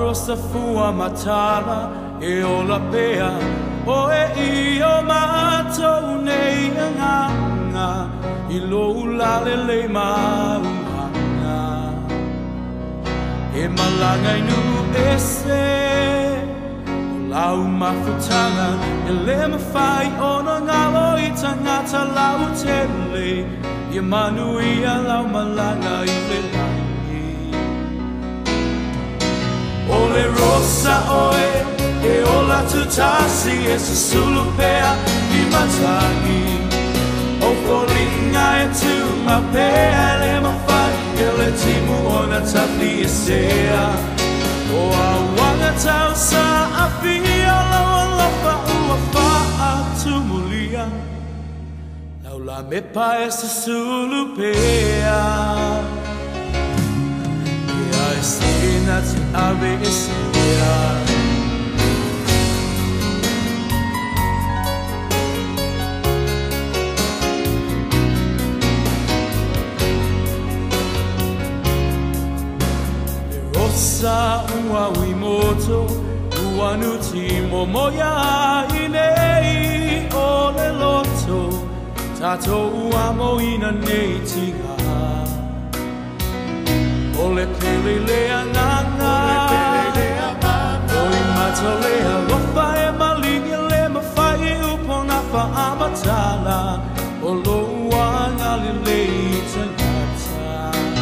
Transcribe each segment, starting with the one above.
rosa fua matala e ola pea o e I o mātou nei nganga I lo ulale le maunga e malanga inu ese lau mafutanga e le mawhai ona ngalo I tangata lau tele I manuia lau malanga I le lai Ole rosa oe e ola tutasi e susulu pea I matangi O folinga e tu ma pea le mawhai e le timu ona tapi e sea O a wanga tau sa a fia lau lopa ua wha tumulia Lau la mepa e susulu pea I see nothing of it is here. Rosa ua wimoto ua nuti momoya inei o le loto tato ua moina nei tinga Ole pele lea nganga Oi mato lea lofa e malingi le mawhai upona pa amatala O loa ngali le itangata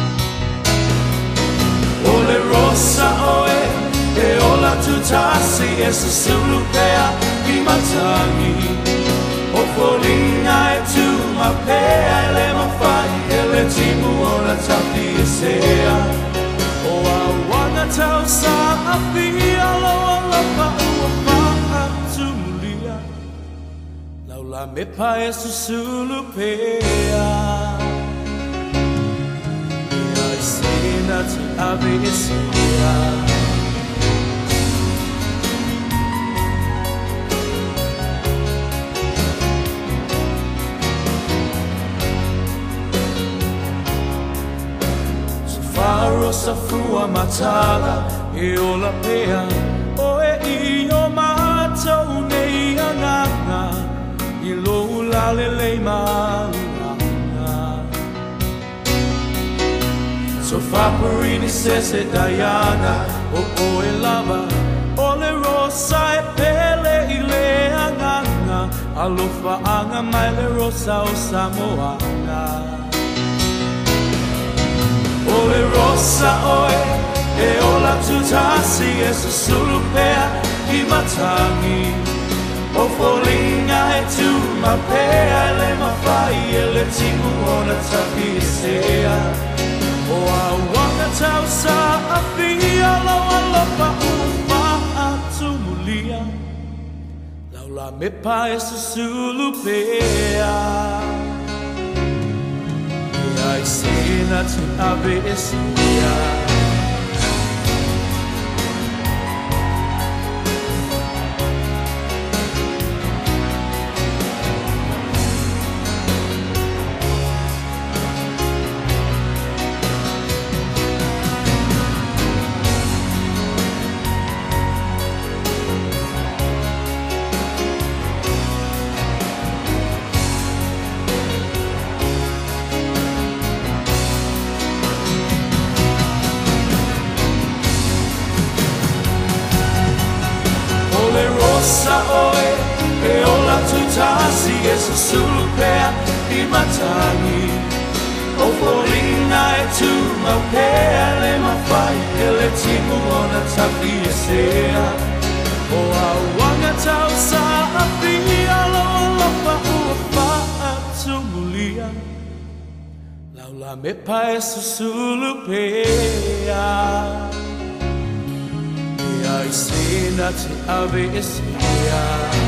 Ole rosa oe e ola tutasi e susulu pea I matangi O folinga e tu ma pea e le mawhai e le timu ona tapi e sea O a wanga tau sa a fia loa lopa ua wha tumulia Lau la mepa e susulu pea Ia I sena ti ave e sea Rosa fua matala e ola pea o e I o mātou nei anganga I lo ulale le maunga So faparini sese Diana o e lava o le rosa e pele I le anganga Alofa anga mai le rosa o Samoanga Ole rosa oe e ola tutasi e susulu pea I matangi O folinga e tu ma pea e le mawhai e le timu ona tapi e sea O a wanga tau sa a fia loa lopa ua wha tumulia Lau la mepa e susulu pea I see nothing of it is here. Rosa oe e ola tutasi e susulu pea I matangi O folinga e tu ma pea le mawhai e le timu ona tapi e sea O a wanga tau sa a fia loa lopa ua wha tumulia Lau la mepa e susulu pea I see nothing of it is here.